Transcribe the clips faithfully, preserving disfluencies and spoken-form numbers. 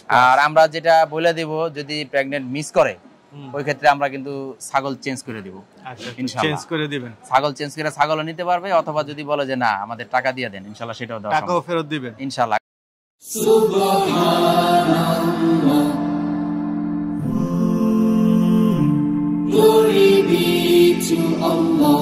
আর আমরা যেটা বলে দিব যদি প্রেগন্যান্ট মিস করে ওই ক্ষেত্রে আমরা কিন্তু ছাগল চেঞ্জ করে দিব। আচ্ছা, চেঞ্জ করে দিবেন। ছাগল চেঞ্জ করে ছাগলও নিতে পারবে, অথবা যদি বলে যে না আমাদের টাকা দিয়ে দেন, ইনশাআল্লাহ সেটাও দেওয়া সম্ভব। টাকাও ফেরত দিবেন ইনশাআল্লাহ। সুবহানাল্লাহ, glory be to Allah.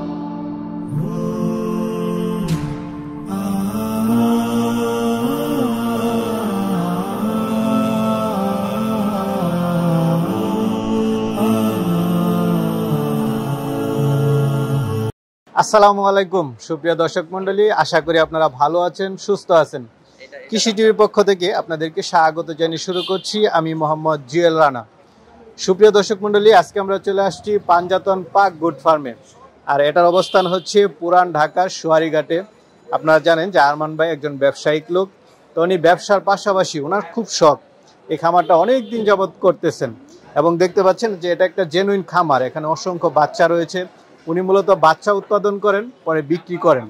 আসসালামু আলাইকুম সুপ্রিয় দর্শক মণ্ডলী, আশা করি আপনারা ভালো আছেন, সুস্থ আছেন। কৃষি টিভির পক্ষ থেকে আপনাদেরকে স্বাগত জানিয়ে শুরু করছি আমি মোহাম্মদ জুয়েল রানা। সুপ্রিয় দর্শক মণ্ডলী, আজকে আমরা চলে আসছি পাঞ্জাতন পাক গুড ফার্মে, আর এটার অবস্থান হচ্ছে পুরান ঢাকার সুয়ারিঘাটে। আপনারা জানেন যে আরমান ভাই একজন ব্যবসায়িক লোক, তো উনি ব্যবসার পাশাপাশি ওনার খুব শখ, এই খামারটা অনেক দিন যাবৎ করতেছেন এবং দেখতে পাচ্ছেন যে এটা একটা জেনুইন খামার। এখানে অসংখ্য বাচ্চা রয়েছে, উনি মূলত বাচ্চা উৎপাদন করেন পরে বিক্রি করেন।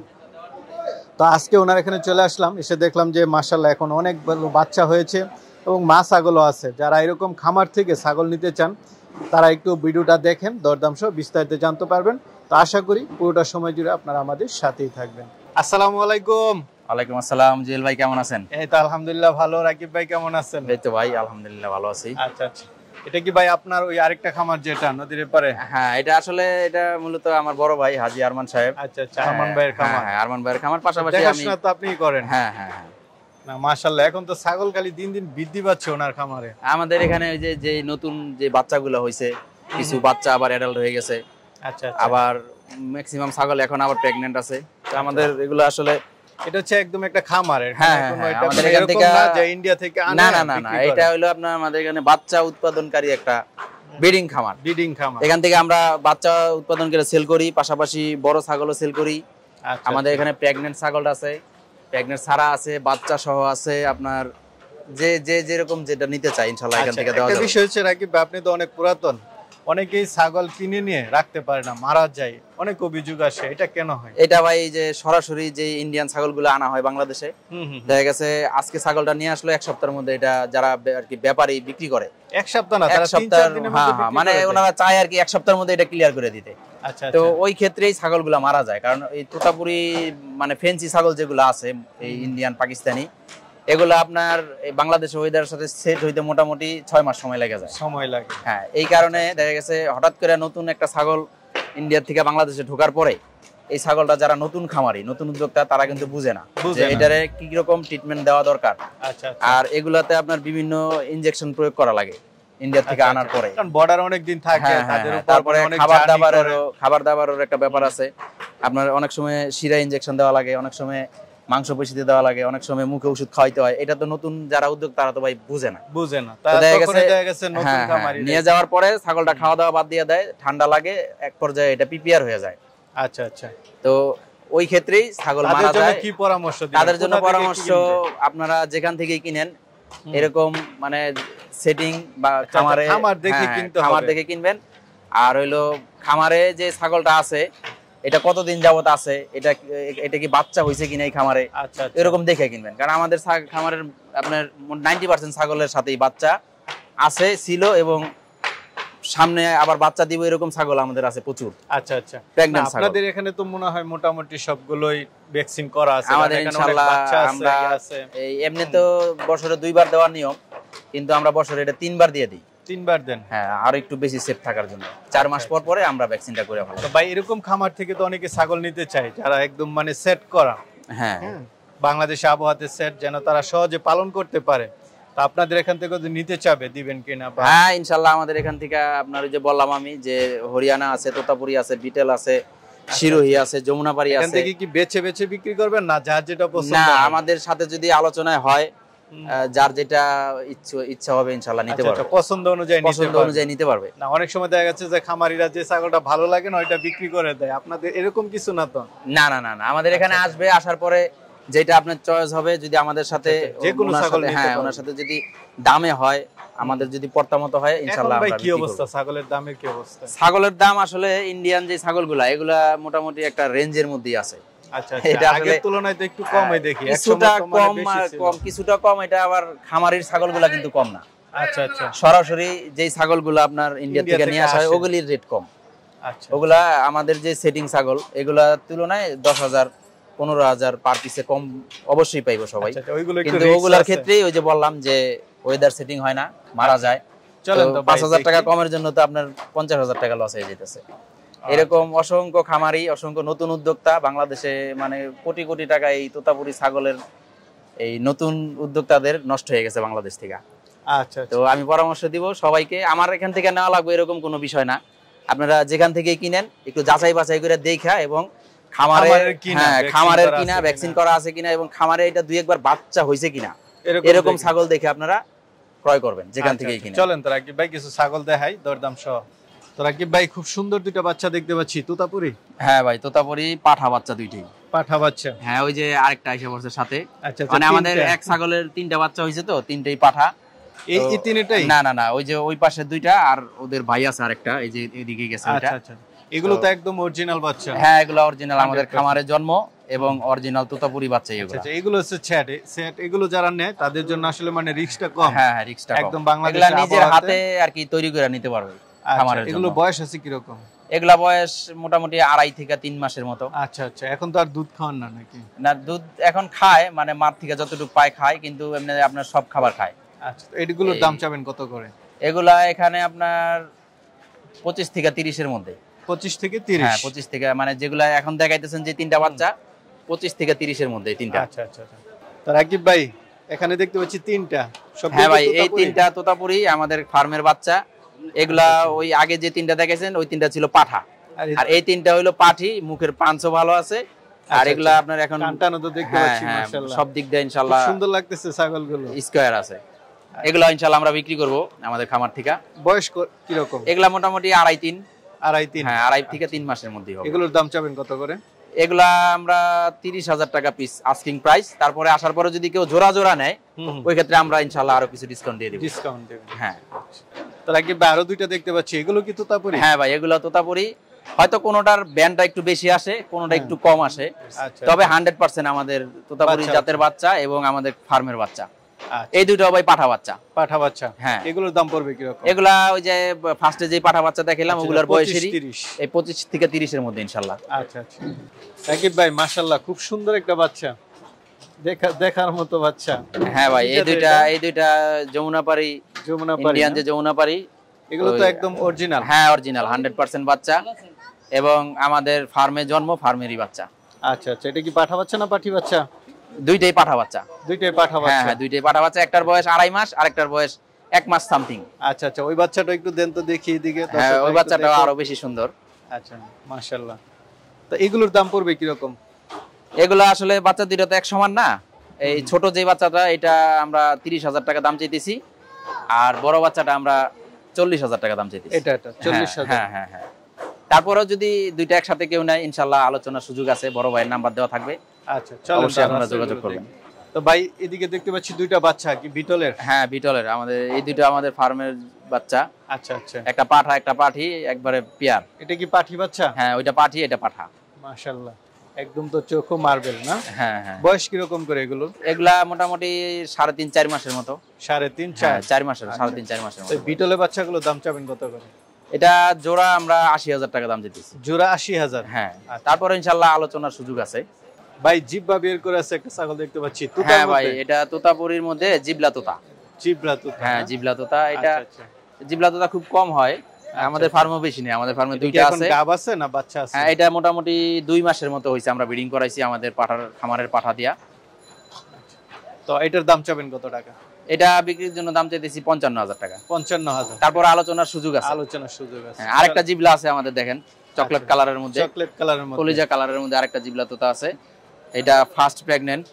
তো আজকে ওনার এখানে চলে আসলাম, এসে দেখলাম যে মাশাআল্লাহ এখন অনেক বাচ্চা হয়েছে এবং মা ছাগলও আছে। যারা এরকম খামার থেকে ছাগল নিতে চান তারা একটু ভিডিওটা দেখেন, দরদাম সহ বিস্তারিত জানতে পারবেন। তো আশা করি পুরোটা সময় জুড়ে আপনারা আমাদের সাথেই থাকবেন। আসসালামু আলাইকুম। ওয়ালাইকুম আসসালাম। জুয়েল ভাই কেমন আছেন? এই তো আলহামদুলিল্লাহ ভালো। রাকিব ভাই কেমন আছেন? এই তো ভাই আলহামদুলিল্লাহ ভালো আছি। আচ্ছা আচ্ছা, এটা কি ভাই আপনার ওই আরেকটা খামার যেটা নদীর পারে? হ্যাঁ, এটা আসলে এটা মূলত আমার বড় ভাই হাজী আরমান সাহেব। আচ্ছা আচ্ছা, আরমান ভাইয়ের খামার। হ্যাঁ, আরমান ভাইয়ের খামার, পাশাপাশি আমি দেখাশোনা তো আপনিই করেন? হ্যাঁ হ্যাঁ হ্যাঁ। না মাশাআল্লাহ, এখন তো ছাগল খালি দিন দিন বৃদ্ধি পাচ্ছে ওনার খামারে। আমাদের এখানে ওই যে যে নতুন যে বাচ্চাগুলো হইছে, কিছু বাচ্চা আবার অ্যাডাল্ট হয়ে গেছে। আচ্ছা, আবার ম্যাক্সিমাম ছাগল এখন আবার প্রেগন্যান্ট আছে। তো আমাদের এগুলো আসলে এটা হচ্ছে একদম একটা খামার। হ্যাঁ, আমাদের এখান থেকে যে ইন্ডিয়া থেকে আনে না না না না, এটা হলো আপনার আমাদের এখানে বাচ্চা উৎপাদনকারী একটা ব্রিডিং খামার। ব্রিডিং খামার, এখান থেকে আমরা বাচ্চা উৎপাদন করে সেল করি, পাশাপাশি বড় ছাগলও সেল করি। আচ্ছা, আমাদের এখানে প্রেগন্যান্ট ছাগল আছে, প্রেগন্যান্ট ছাড়া আছে, বাচ্চা সহ আছে। আপনার যে যে যেরকম যেটা নিতে চাই ইনশাআল্লাহ এখান থেকে দেওয়া যাবে। একটা বিষয় হচ্ছে রাকিব, আপনি তো অনেক পুরাতন, অনেকেই ছাগল কিনে নিয়ে রাখতে পারে না, মারা যায়, অনেক অভিযোগ আসে, এটা কেন হয়? এটা ভাই যে সরাসরি যে ইন্ডিয়ান ছাগলগুলো আনা হয় বাংলাদেশে, দেখা গেছে আজকে ছাগলটা নিয়ে আসলো এক সপ্তাহের মধ্যে, এটা যারা আর কি ব্যাপারী বিক্রি করে এক সপ্তাহ না, তারা তিন চার দিনের মধ্যে, হ্যাঁ মানে ওনারা চায় আর কি এক সপ্তাহের মধ্যে এটা ক্লিয়ার করে দিতে। আচ্ছা, তো ওই ক্ষেত্রেই ছাগলগুলো মারা যায়, কারণ এই তোতাপুরি মানে ফেন্সি ছাগল যেগুলো আছে এই ইন্ডিয়ান পাকিস্তানি, এগুলো আপনার বাংলাদেশের ওয়েদারের সাথে সেট হইতে মোটামুটি ছয় মাস সময় লেগে যায়। সময় লাগে, হ্যাঁ। এই কারণে দেখা গেছে হঠাৎ করে নতুন একটা ছাগল ইন্ডিয়া থেকে বাংলাদেশে ঢোকার পরে এই ছাগলটা যারা নতুন খামারি, নতুন উদ্যোক্তা, তারা কিন্তু বুঝে না যে এটারে কি রকম ট্রিটমেন্ট দেওয়া দরকার। আচ্ছা, আর এগুলাতে আপনার বিভিন্ন ইনজেকশন প্রয়োগ করা লাগে ইন্ডিয়া থেকে আনার পরে, কারণ বর্ডার অনেক দিন থাকে, তাদের উপর তারপরে খাবার দাবারেরও খাবার দাবারের একটা ব্যাপার আছে। আপনার অনেক সময় শিরা ইনজেকশন দেওয়া লাগে, অনেক সময় মাংস পেশিতে দেওয়া লাগে, অনেক সময় মুখে ওষুধ খাওয়াইতে হয়। এটা তো নতুন যারা উদ্যোগ তারা তো ভাই বুঝে না বুঝে না নিয়ে যাওয়ার পরে ছাগলটা খাওয়া দাওয়া বাদ দিয়ে দেয়, ঠান্ডা লাগে, এক পর্যায়ে এটা পিপিআর হয়ে যায়। আচ্ছা আচ্ছা, তো ওই ক্ষেত্রেই ছাগল মারা যায়। কি পরামর্শ দিবেন তাদের জন্য? পরামর্শ আপনারা যেখান থেকে কিনেন এরকম মানে সেটিং বা খামারে খামার দেখে কিনতে হবে, খামার দেখে কিনবেন। আর হইলো খামারে যে ছাগলটা আছে এটা কতদিন যাবত আছে, এটা এটা কি বাচ্চা হয়েছে কিনা এই খামারে, এরকম দেখে কিনবেন। কারণ আমাদের খামারের আপনার নাইনটি পার্সেন্ট ছাগলের সাথেই বাচ্চা আছে, ছিল এবং সামনে আবার বাচ্চা দিব, এরকম ছাগল আমাদের আছে প্রচুর। আচ্ছা আচ্ছা, আপনাদের এখানে তো মনে হয় মোটামুটি সবগুলোই ভ্যাকসিন করা আছে আমাদের ইনশাআল্লাহ। আমরা এই এমনি তো বছরে দুইবার দেওয়ার নিয়ম, কিন্তু আমরা বছরে এটা তিনবার দিয়ে দিই। তিনবার দেন? হ্যাঁ, আর একটু বেশি সেফ থাকার জন্য চার মাস পর পরে আমরা ভ্যাকসিনটা করে ফেলি। তো ভাই এরকম খামার থেকে তো অনেকে ছাগল নিতে চায় যারা একদম মানে সেট করা, হ্যাঁ বাংলাদেশে আবহাওয়াতে সেট, যেন তারা সহজে পালন করতে পারে। তো আপনাদের এখান থেকে যদি নিতে চাবে দিবেন কিনা? হ্যাঁ ইনশাআল্লাহ, আমাদের এখান থেকে আপনার ওই যে বললাম আমি যে হরিয়ানা আছে, তোতাপুরি আছে, বিটেল আছে, শিরোহী আছে, যমুনাপাড়ি আছে। এখান থেকে কি বেছে বেছে বিক্রি করবেন না যার যেটা পছন্দ? না, আমাদের সাথে যদি আলোচনায় হয় যার যেটা ইচ্ছা হবে ইনশাআল্লাহ নিতে পারবে, পছন্দ অনুযায়ী পছন্দ অনুযায়ী নিতে পারবে। না অনেক সময় দেখা যাচ্ছে যে খামারিরা যে ছাগলটা ভালো লাগে না ওইটা বিক্রি করে দেয়, আপনাদের এরকম কিছু না তো? না না না, আমাদের এখানে আসবে, আসার পরে যেটা আপনার চয়েস হবে, যদি আমাদের সাথে যে কোনো ছাগল, হ্যাঁ ওনার সাথে যদি দামে হয়, আমাদের যদি পর্তামতো হয় ইনশাআল্লাহ আমরা। কি অবস্থা ছাগলের দামের? কি অবস্থা? ছাগলের দাম আসলে ইন্ডিয়ান যে ছাগলগুলা এগুলা মোটামুটি একটা রেঞ্জের মধ্যেই আছে। আচ্ছা আচ্ছা আগের তুলনায় তো একটু কমই দেখি কিছুটা কম কম কিছুটা কম এটা আবার খামারের ছাগলগুলা কিন্তু কম না আচ্ছা আচ্ছা সরাসরি যেই ছাগলগুলো আপনার ইন্ডিয়া থেকে নিয়ে আসা হয় ওগুলির রেট কম আচ্ছা ওগুলা আমাদের যে সেটিং ছাগল এগুলা তুলনায় দশ হাজার পনেরো হাজার পার পিসে কম অবশ্যই পাইবো সবাই কিন্তু ওগুলার ক্ষেত্রে ওই যে বললাম যে ওয়েদার সেটিং হয় না মারা যায় চলেন তো পাঁচ হাজার টাকা কমের জন্য তো আপনার পঞ্চাশ হাজার টাকা লস হয়ে যেতেছে এরকম অসংখ্য খামারি অসংখ্য নতুন উদ্যোক্তা বাংলাদেশে মানে কোটি কোটি টাকা এই তোতাপুরি ছাগলের এই নতুন উদ্যোক্তাদের নষ্ট হয়ে গেছে বাংলাদেশ থেকে আচ্ছা তো আমি পরামর্শ দিব সবাইকে আমার এখান থেকে নেওয়া লাগবে এরকম কোনো বিষয় না আপনারা যেখান থেকে কিনেন একটু যাচাই বাছাই করে দেখা এবং খামারের হ্যাঁ খামারের কিনা ভ্যাকসিন করা আছে কিনা এবং খামারে এটা দুই একবার বাচ্চা হয়েছে কিনা এরকম ছাগল দেখে আপনারা ক্রয় করবেন যেখান থেকেই কিনেন চলেন তো রাকিব ভাই কিছু ছাগল দেখাই দরদাম সহ তো রাকিব ভাই খুব সুন্দর দুইটা বাচ্চা দেখতে পাচ্ছি তোতাপুরি হ্যাঁ ভাই তোতাপুরি পাঠা বাচ্চা দুইটাই পাঠা বাচ্চা হ্যাঁ ওই যে আরেকটা আইসা পড়ছে সাথে মানে আমাদের এক ছাগলের তিনটা বাচ্চা হয়েছে তো তিনটাই পাঠা এই এই তিনটাই না না না ওই যে ওই পাশে দুইটা আর ওদের ভাই আছে আরেকটা এই যে এদিকে গেছে ওইটা আচ্ছা আচ্ছা এগুলো তো একদম অরিজিনাল বাচ্চা হ্যাঁ এগুলো অরিজিনাল আমাদের খামারে জন্ম এবং অরিজিনাল তোতাপুরি বাচ্চা এগুলো আচ্ছা এগুলো হচ্ছে সেট সেট এগুলো যারা নেয় তাদের জন্য আসলে মানে রিস্কটা কম হ্যাঁ হ্যাঁ রিস্কটা কম একদম বাংলাদেশে নিজের হাতে আর কি তৈরি করে নিতে পারবে খামারের এগুলো বয়স আছে কি রকম এগুলা বয়স মোটামুটি আড়াই থেকে তিন মাসের মতো আচ্ছা আচ্ছা এখন তো আর দুধ খাওয়ান না নাকি না দুধ এখন খায় মানে মার থেকে যতটুকু পায় খায় কিন্তু এমনি আপনার সব খাবার খায় আচ্ছা এগুলোর দাম চাবেন কত করে এগুলা এখানে আপনার পঁচিশ থেকে তিরিশের মধ্যে পঁচিশ থেকে তিরিশ হ্যাঁ পঁচিশ থেকে মানে যেগুলা এখন দেখাইতেছেন যে তিনটা বাচ্চা পঁচিশ থেকে তিরিশের মধ্যে তিনটা আচ্ছা আচ্ছা তো রাকিব ভাই এখানে দেখতে পাচ্ছি তিনটা সব হ্যাঁ ভাই এই তিনটা তোতাপুরি আমাদের ফার্মের বাচ্চা এগুলা ওই আগে যে তিনটা দেখেছেন ওই তিনটা ছিল পাঠা আর এই তিনটা হইলো পাঠি মুখের পাঁচও ভালো আছে আর এগুলা আপনার এখন কানটানো তো দেখতে পাচ্ছি মাশাআল্লাহ সব দিক দিয়ে ইনশাআল্লাহ সুন্দর লাগতেছে ছাগলগুলো স্কয়ার আছে এগুলা ইনশাআল্লাহ আমরা বিক্রি করব আমাদের খামার থেকে বয়স কি রকম এগুলা মোটামুটি আড়াই তিন আড়াই তিন হ্যাঁ আড়াই থেকে তিন মাসের মধ্যেই হবে এগুলোর দাম চাবেন কত করে এগুলা আমরা তিরিশ হাজার টাকা পিস আস্কিং প্রাইস তারপরে আসার পরে যদি কেউ জোড়া জোড়া নেয় ওই ক্ষেত্রে আমরা ইনশাআল্লাহ আরো কিছু ডিসকাউন্ট দিয়ে দেব ডিসকাউন্ট দেব হ্যাঁ তাহলে কি আরো দুইটা দেখতে পাচ্ছি এগুলো কি তোতাপুরি হ্যাঁ ভাই এগুলো তোতাপুরি হয়তো কোনোটার ব্যান্ডটা একটু বেশি আসে কোনোটা একটু কম আসে তবে হান্ড্রেড পার্সেন্ট আমাদের তোতাপুরি জাতের বাচ্চা এবং আমাদের ফার্মের বাচ্চা এই দুটো ভাই পাঠা বাচ্চা পাঠা বাচ্চা হ্যাঁ এগুলোর দাম পড়বে কি রকম এগুলা ওই যে ফার্স্টে যে পাঠা বাচ্চা দেখালাম ওগুলার বয়সেরই এই পঁচিশ থেকে তিরিশ এর মধ্যে ইনশাআল্লাহ আচ্ছা আচ্ছা রাকিব ভাই মাশাআল্লাহ খুব সুন্দর একটা বাচ্চা দেখা দেখার মতো বাচ্চা হ্যাঁ ভাই এই দুইটা এই দুইটা যমুনাপাড়ি যমুনাপাড়ি ইন্ডিয়ান যে যমুনাপাড়ি এগুলো তো একদম অরিজিনাল হ্যাঁ অরিজিনাল হান্ড্রেড পার্সেন্ট বাচ্চা এবং আমাদের ফার্মে জন্ম ফার্মেরই বাচ্চা আচ্ছা আচ্ছা এটা কি পাঠা বাচ্চা না পাঠি বাচ্চা দুইটাই পাঠা বাচ্চা দুইটাই পাঠা বাচ্চা হ্যাঁ হ্যাঁ দুইটাই পাঠা বাচ্চা একটার বয়স আড়াই মাস আরেকটার বয়স এক মাস সামথিং আচ্ছা আচ্ছা ওই বাচ্চাটা একটু দেন তো দেখি এদিকে হ্যাঁ ওই বাচ্চাটা আরো বেশি সুন্দর আচ্ছা মাশাআল্লাহ তো এগুলোর দাম পড়বে কি রকম এগুলো আসলে বাচ্চা দুইটা তো এক সমান না এই ছোট যে বাচ্চাটা এটা আমরা তিরিশ হাজার টাকা দাম চাইতেছি আর বড় বাচ্চাটা আমরা চল্লিশ হাজার টাকা দাম চাইতেছি এটা এটা চল্লিশ হাজার হ্যাঁ হ্যাঁ হ্যাঁ তারপরেও যদি দুইটা একসাথে কেউ নেয় ইনশাআল্লাহ আলোচনার সুযোগ আছে বড় ভাইয়ের নাম্বার দেওয়া থাকবে আচ্ছা চলো অবশ্যই আপনারা যোগাযোগ করবেন তো ভাই এদিকে দেখতে পাচ্ছি দুইটা বাচ্চা কি বিটলের হ্যাঁ বিটলের আমাদের এই দুইটা আমাদের ফার্মের বাচ্চা আচ্ছা আচ্ছা একটা পাঠা একটা পাঠি একবারে পেয়ার এটা কি পাঠি বাচ্চা হ্যাঁ ওইটা পাঠি এটা পাঠা মাশাআল্লাহ একদম তো চোখও মার্বেল না হ্যাঁ হ্যাঁ বয়স কি রকম করে এগুলো এগুলা মোটামুটি সাড়ে তিন চার মাসের মতো সাড়ে তিন চার চার মাসের সাড়ে তিন চার মাসের মতো বিটলের বাচ্চাগুলোর দাম চাবেন কত করে এটা জোড়া আমরা আশি হাজার টাকা দাম দিতেছি জোড়া আশি হাজার হ্যাঁ তারপরে ইনশাআল্লাহ আলোচনার সুযোগ আছে ভাই জিব্বা বের করে আছে একটা ছাগল দেখতে পাচ্ছি হ্যাঁ ভাই এটা তোতাপুরির মধ্যে জিবলা তোতা জিবলা তোতা হ্যাঁ জিবলা তোতা এটা জিবলা তোতা খুব কম হয় আমাদের ফার্মে বেশি নেই আমাদের ফার্মে দুইটা আছে গাব আছে না বাচ্চা আছে হ্যাঁ এটা মোটামুটি দুই মাসের মতো হইছে আমরা ব্রিডিং করাইছি আমাদের পাঠার খামারের পাঠা দিয়া তো এটার দাম চাবেন কত টাকা এটা বিক্রির জন্য দাম চাইতেছি পঞ্চান্ন হাজার টাকা পঞ্চান্ন হাজার তারপর আলোচনার সুযোগ আছে আলোচনার সুযোগ আছে আরেকটা জিবলা আছে আমাদের দেখেন চকলেট কালারের মধ্যে চকলেট কালারের মধ্যে কলিজা কালারের মধ্যে আরেকটা জিবলা তোতা আছে এটা ফার্স্ট প্রেগন্যান্ট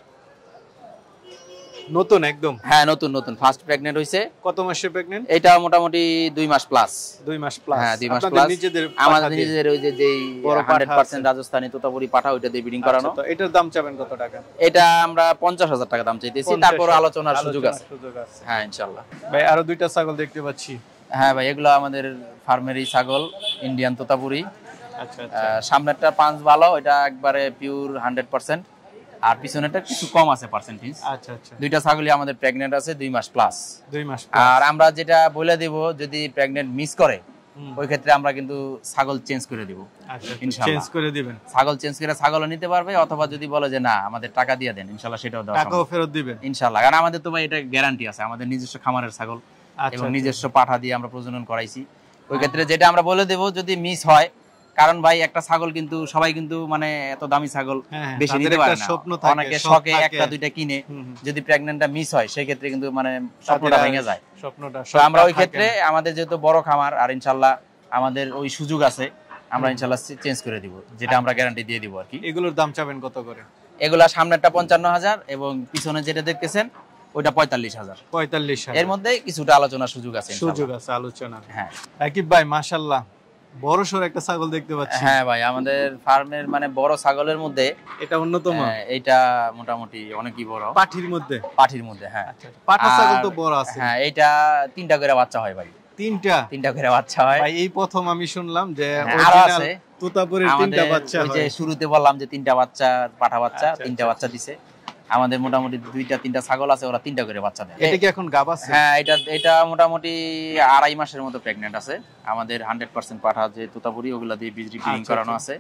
নতুন একদম হ্যাঁ নতুন নতুন ফার্স্ট প্রেগন্যান্ট হইছে কত মাসের প্রেগন্যান্ট এটা মোটামুটি দুই মাস প্লাস দুই মাস প্লাস হ্যাঁ দুই মাস প্লাস নিজেদের আমাদের নিজেদের ওই যে যেই একশো পার্সেন্ট রাজস্থানি তোতাপুরি পাঠা ওইটা দিয়ে ব্রিডিং করানো তো এটার দাম চাবেন কত টাকা এটা আমরা পঞ্চাশ হাজার টাকা দাম চাইতেছি তারপর আলোচনার সুযোগ আছে হ্যাঁ ইনশাআল্লাহ ভাই আরো দুইটা ছাগল দেখতে পাচ্ছি হ্যাঁ ভাই এগুলো আমাদের ফার্মেরই ছাগল ইন্ডিয়ান তোতাপুরি আচ্ছা আহ, আচ্ছা সামনেরটা পাঁচ ভালো, এটা একবারে পিওর হান্ড্রেড পার্সেন্ট, আর পিছনেরটা কিছু কম আছে পার্সেন্টেজ। আচ্ছা আচ্ছা দুইটা ছাগলই আমাদের প্রেগনেন্ট আছে দুই মাস প্লাস। দুই মাস আর আমরা যেটা বলে দিব, যদি প্রেগনেন্ট মিস করে ওই ক্ষেত্রে আমরা কিন্তু ছাগল চেঞ্জ করে দিব ইনশাআল্লাহ। চেঞ্জ করে দিবেন, ছাগল চেঞ্জ করে ছাগলও নিতে পারবে, অথবা যদি বলে যে না আমাদের টাকা দিয়ে দেন, ইনশাআল্লাহ সেটাও দেওয়া টাকাও ফেরত দিবেন ইনশাআল্লাহ। কারণ আমাদের তো ভাই এটা গ্যারান্টি আছে, আমাদের নিজস্ব খামারের ছাগল এবং নিজস্ব পাঠা দিয়ে আমরা প্রজনন করাইছি। ওই ক্ষেত্রে যেটা আমরা বলে দেব যদি মিস হয়, কারণ ভাই একটা ছাগল কিন্তু সবাই কিন্তু মানে এত দামি ছাগল বেশি নিতে পারে না, অনেকে শখে একটা দুইটা কিনে, যদি প্রেগন্যান্টটা মিস হয় সেই ক্ষেত্রে কিন্তু মানে স্বপ্নটা ভেঙে যায়। স্বপ্নটা তো আমরা ওই ক্ষেত্রে আমাদের যেহেতু বড় খামার, আর ইনশাআল্লাহ আমাদের ওই সুযোগ আছে, আমরা ইনশাআল্লাহ চেঞ্জ করে দিব, যেটা আমরা গ্যারান্টি দিয়ে দিব আর কি। এগুলোর দাম চাবেন কত করে? এগুলা সামনেরটা পঞ্চান্ন হাজার এবং পিছনে যেটা দেখতেছেন ওইটা পঁয়তাল্লিশ হাজার। পঁয়তাল্লিশ হাজার, এর মধ্যে কিছুটা আলোচনার সুযোগ আছে, সুযোগ আছে আলোচনা। হ্যাঁ রাকিব ভাই মাশাআল্লাহ বড় সর একটা ছাগল দেখতে পাচ্ছি। হ্যাঁ ভাই, আমাদের ফার্মের মানে বড় ছাগলের মধ্যে এটা অন্যতম, এটা মোটামুটি অনেকই বড় পাঠির মধ্যে। পাঠির মধ্যে হ্যাঁ, পাঠা ছাগল তো বড় আছে। হ্যাঁ এটা তিনটা করে বাচ্চা হয় ভাই, তিনটা তিনটা করে বাচ্চা হয় ভাই। এই প্রথম আমি শুনলাম যে আরো আছে তোতাপুরের তিনটা বাচ্চা হয়। ওই যে শুরুতে বললাম যে তিনটা বাচ্চা পাঠা বাচ্চা, তিনটা বাচ্চা দিছে। আমাদের মোটামুটি দুইটা তিনটা ছাগল আছে, ওরা তিনটা করে বাচ্চা দেয়। এটা কি এখন গাব আছে? হ্যাঁ এটা এটা মোটামুটি আড়াই মাসের মতো প্রেগন্যান্ট আছে। আমাদের হান্ড্রেড পার্সেন্ট পাঠা যে তোতাপুরি ওগুলা দিয়ে বীজ ব্রিডিং করানো আছে।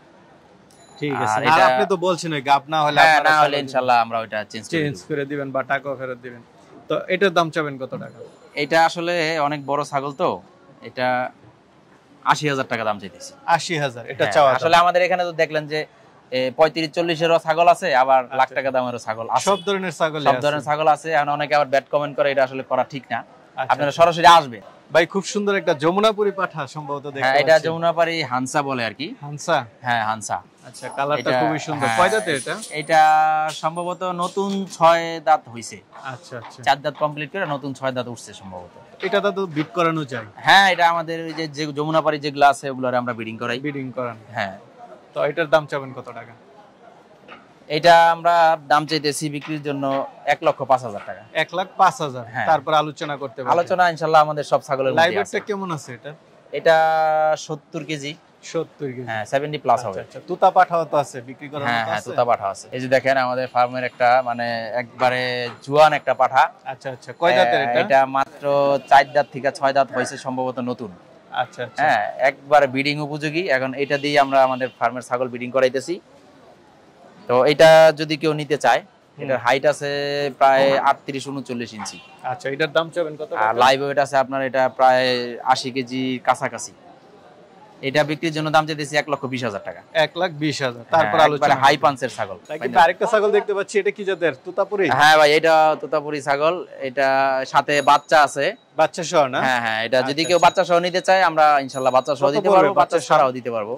ঠিক আছে, আর আপনি তো বলছেন ওই গাব না হলে আপনারা না হলে ইনশাআল্লাহ আমরা ওটা চেঞ্জ চেঞ্জ করে দিবেন বা টাকা ফেরত দিবেন। তো এটার দাম চাবেন কত টাকা? এটা আসলে অনেক বড় ছাগল তো, এটা আশি হাজার টাকা দাম চাইতেছি। আশি হাজার এটা চাওয়া। আসলে আমাদের এখানে তো দেখলেন যে পঁয়ত্রিশ চল্লিশেরও ছাগল আছে, আবার লাখ টাকা দামেরও ছাগল আছে, সব ধরনের ছাগল সব ধরনের ছাগল আছে। এখন অনেকে আবার ব্যাড কমেন্ট করে, এটা আসলে করা ঠিক না। আপনারা সরাসরি আসবেন। ভাই খুব সুন্দর একটা যমুনাপুরি পাঠা সম্ভবত দেখতে পাচ্ছি। এটা যমুনাপাড়ি হানসা বলে আর কি। হানসা? হ্যাঁ হানসা। আচ্ছা, কালারটা খুবই সুন্দর। কয় দাঁতের এটা? এটা সম্ভবত নতুন ছয় দাঁত হইছে। আচ্ছা আচ্ছা, চার দাঁত কমপ্লিট করে নতুন ছয় দাঁত উঠছে সম্ভবত। এটা তো বিট করানো যায়? হ্যাঁ এটা আমাদের ওই যে যমুনাপাড়ি যেগুলো আছে ওগুলোরে আমরা ব্রিডিং করাই। ব্রিডিং করান? হ্যাঁ। তো এটার দাম চাবেন কত টাকা? এটা আমরা দাম চাইতেছি বিক্রির জন্য এক লক্ষ পাঁচ হাজার টাকা। এক লাখ পাঁচ হাজার। তারপর আলোচনা করতে পারবেন। আলোচনা ইনশাআল্লাহ আমাদের সব ছাগলের মধ্যে আছে। লাইভ ওয়েটটা কেমন আছে এটা? এটা সত্তর কেজি। সত্তর কেজি, হ্যাঁ সত্তর প্লাস হবে। আচ্ছা, তুতা পাঠাও তো আছে বিক্রি করার মতো আছে? হ্যাঁ তুতা পাঠা আছে। এই যে দেখেন আমাদের ফার্মের একটা মানে একবারে জুয়ান একটা পাঠা। আচ্ছা আচ্ছা, কয় দাঁতের এটা? এটা মাত্র চার দাঁত থেকে ছয় দাঁত হয়েছে সম্ভবত নতুন। আচ্ছা আচ্ছা, হ্যাঁ একবারে ব্রিডিং উপযোগী। এখন এটা দিয়ে আমরা আমাদের ফার্মের ছাগল ব্রিডিং করাইতেছি। তো এটা যদি কেউ নিতে চায়, এটার হাইট আছে প্রায় আটত্রিশ উনচল্লিশ ইঞ্চি। আচ্ছা, এটার দাম চাবেন কত? আর লাইভ ওয়েট আছে আপনার এটা প্রায় আশি কেজি কাছাকাছি। এটা বিক্রির জন্য দাম চাইতেছি এক লক্ষ বিশ হাজার টাকা। এক লাখ বিশ হাজার। তারপর আলোচনা। হাই পাঞ্চের ছাগল। আরেকটা ছাগল দেখতে পাচ্ছি, এটা কি জাতের? তোতাপুরি? হ্যাঁ ভাই এটা তোতাপুরি ছাগল। এটা সাথে বাচ্চা আছে, বাচ্চা সহ না? হ্যাঁ হ্যাঁ, এটা যদি কেউ বাচ্চা সহ নিতে চায় আমরা ইনশাআল্লাহ বাচ্চা সহ দিতে পারবো, বাচ্চা ছাড়াও দিতে পারবো।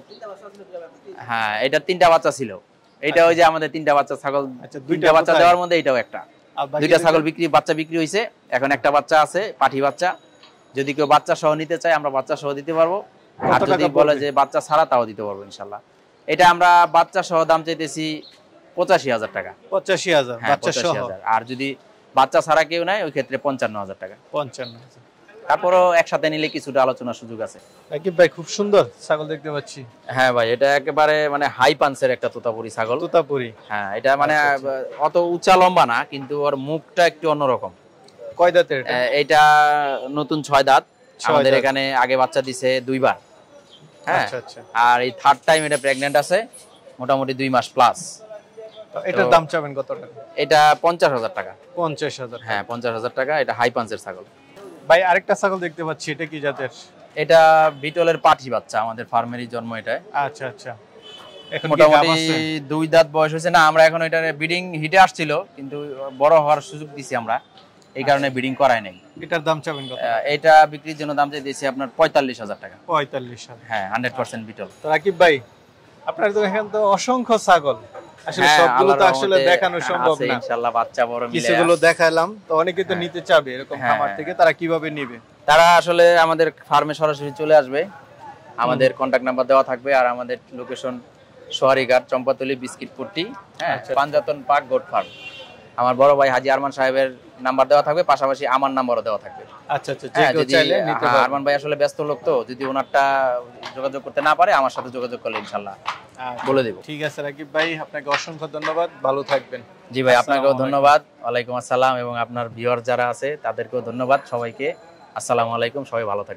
হ্যাঁ এটা তিনটা বাচ্চা ছিল। এটা ওই যে আমাদের তিনটা বাচ্চা ছাগল, দুইটা বাচ্চা দেওয়ার মধ্যে এটাও একটা। দুইটা ছাগল বিক্রি, বাচ্চা বিক্রি হয়েছে, এখন একটা বাচ্চা আছে পাঠি বাচ্চা। যদি কেউ বাচ্চা সহ নিতে চায় আমরা বাচ্চা সহ দিতে পারবো, আর যদি বলে যে বাচ্চা ছাড়া তাও দিতে পারবো ইনশাআল্লাহ। এটা আমরা বাচ্চা সহ দাম চাইতেছি পঁচাশি হাজার টাকা। পঁচাশি হাজার বাচ্চা সহ। আর যদি বাচ্চা ছাড়া কেউ নেয় ওই ক্ষেত্রে পঞ্চান্ন হাজার টাকা। পঞ্চান্ন হাজার। তারপরও একসাথে নিলে কিছুটা আলোচনার সুযোগ আছে। রাকিব ভাই খুব সুন্দর ছাগল দেখতে পাচ্ছি। হ্যাঁ ভাই এটা একেবারে মানে হাই পাঞ্চের একটা তোতাপুরি ছাগল। তোতাপুরি? হ্যাঁ এটা মানে অত উঁচা লম্বা না, কিন্তু ওর মুখটা একটু অন্যরকম। কয় দাঁতের এটা? এটা নতুন ছয় দাঁত। আমাদের এখানে আগে বাচ্চা দিছে দুইবার। হ্যাঁ আর এই থার্ড টাইম এটা প্রেগন্যান্ট আছে, মোটামুটি দুই মাস প্লাস। এটার দাম চাবেন কত টাকা? এটা পঞ্চাশ হাজার টাকা। পঞ্চাশ হাজার? হ্যাঁ পঞ্চাশ হাজার টাকা। এটা হাই পাঞ্চের ছাগল। ভাই আরেকটা ছাগল দেখতে পাচ্ছি, এটা কি জাতের? এটা বিটলের পাঠি বাচ্চা, আমাদের ফার্মেরই জন্ম এটা। আচ্ছা আচ্ছা, এখন মোটামুটি দুই দাঁত বয়স হয়েছে না। আমরা এখন এটা ব্রিডিং হিটে আসছিল, কিন্তু বড় হওয়ার সুযোগ দিছি আমরা, এই কারণে ব্রিডিং করাই নাই। এটার দাম চাবেন কত? এটা বিক্রির জন্য দাম চাইতেছি আপনার পঁয়তাল্লিশ হাজার টাকা। পঁয়তাল্লিশ হাজার? হ্যাঁ হান্ড্রেড পার্সেন্ট বিটল। তো রাকিব ভাই আপনার তো এখানে তো অসংখ্য ছাগল, আসলে সবগুলো তো আসলে দেখানো সম্ভব না। ইনশাআল্লাহ বাচ্চা বড় মিলে কিছুগুলো দেখাইলাম। তো অনেকে তো নিতে চাবে এরকম খামার থেকে, তারা কিভাবে নেবে? তারা আসলে আমাদের ফার্মে সরাসরি চলে আসবে, আমাদের কন্টাক্ট নাম্বার দেওয়া থাকবে। আর আমাদের লোকেশন সোহারিঘাট, চম্পাতলি, বিস্কিটপট্টি, হ্যাঁ পাঞ্জাতন পার্ক, গোট ফার্ম। আমার বড় ভাই হাজী আরমান সাহেবের নাম্বার দেওয়া থাকবে, পাশাপাশি আমার নাম্বারও দেওয়া থাকবে। আচ্ছা আচ্ছা, যে হ্যাঁ, কেউ যদি চাইলে নিতে হ্যাঁ, পারবে। আরমান ভাই আসলে ব্যস্ত লোক, তো যদি ওনারটা যোগাযোগ করতে না পারে আমার সাথে যোগাযোগ করলে ইনশাল্লাহ আচ্ছা, বলে দেব। ঠিক আছে রাকিব ভাই, আপনাকে অসংখ্য ধন্যবাদ, ভালো থাকবেন। জি ভাই, আপনাকেও আসসালামু ধন্যবাদ। ওয়ালাইকুম আসসালাম, এবং আপনার ভিউয়ার যারা আছে তাদেরকেও ধন্যবাদ সবাইকে। আসসালামু আলাইকুম, সবাই ভালো থাকবেন।